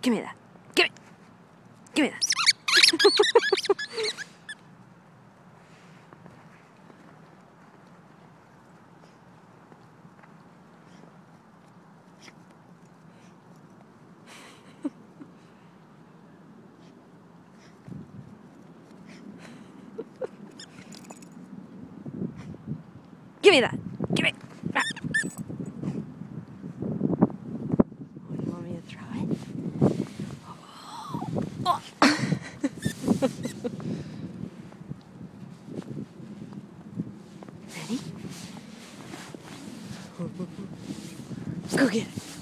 Give me that. Give me. Give me that. Give me that. Give me. Ah. Oh, you want me to try? Oh. Ready? Let's go get it.